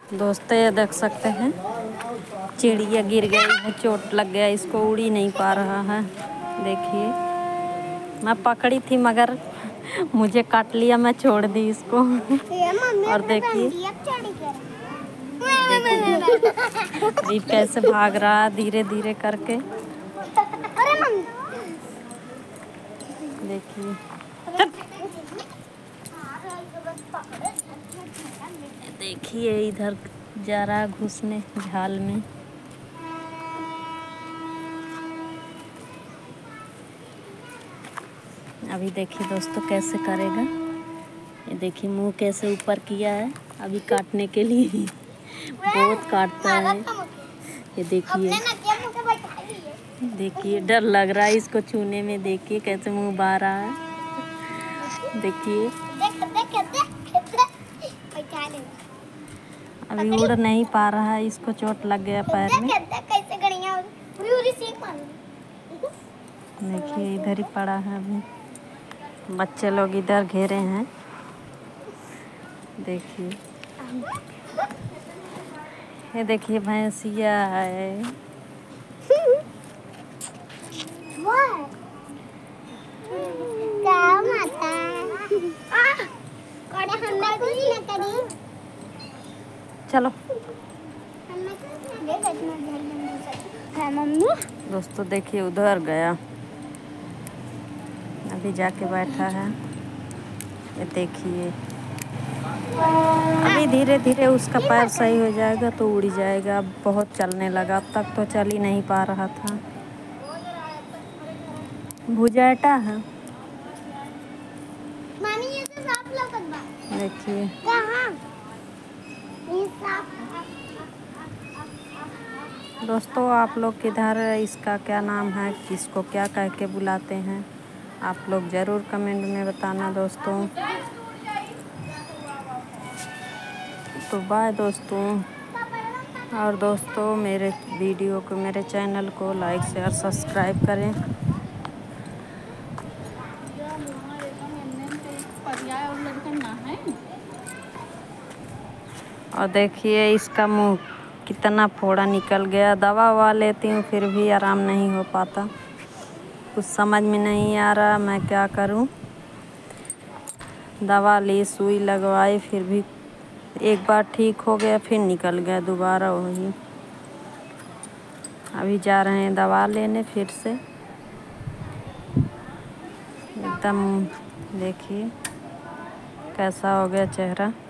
दोस्तों ये देख सकते हैं चिड़िया गिर गई है, चोट लग गया इसको, उड़ ही नहीं पा रहा है। देखिए मैं पकड़ी थी मगर मुझे काट लिया, मैं छोड़ दी इसको। और देखिए देखिए कैसे भाग रहा है धीरे धीरे करके। देखिए देखिए इधर जा रहा है घुसने झाल में। अभी देखिए दोस्तों कैसे करेगा, ये देखिए मुंह कैसे ऊपर किया है अभी काटने के लिए। बहुत काटता है ये, देखिए देखिए डर लग रहा है इसको छूने में। देखिए कैसे मुंह बाहर रहा है, देखिए अभी उड़ नहीं पा रहा है, इसको चोट लग गया पैर में। देखिए इधर ही पड़ा है, अभी बच्चे लोग इधर घेरे हैं। देखिए ये देखिए भैंसिया है। चलो दोस्तों देखिए उधर गया, अभी जाके बैठा है। ये देखिए अभी धीरे धीरे उसका पैर सही हो जाएगा तो उड़ जाएगा। अब बहुत चलने लगा, अब तक तो चल ही नहीं पा रहा था। भुजाटा है देखिए। दोस्तों आप लोग किधर इसका क्या नाम है, किसको क्या कह के बुलाते हैं, आप लोग ज़रूर कमेंट में बताना दोस्तों। तो बाय दोस्तों। और दोस्तों मेरे वीडियो को, मेरे चैनल को लाइक शेयर सब्सक्राइब करें। और देखिए इसका मुंह कितना फोड़ा निकल गया। दवा ववा लेती हूँ फिर भी आराम नहीं हो पाता, कुछ समझ में नहीं आ रहा मैं क्या करूँ। दवा ली, सुई लगवाई, फिर भी एक बार ठीक हो गया फिर निकल गया दोबारा वही। अभी जा रहे हैं दवा लेने फिर से। एकदम देखिए कैसा हो गया चेहरा।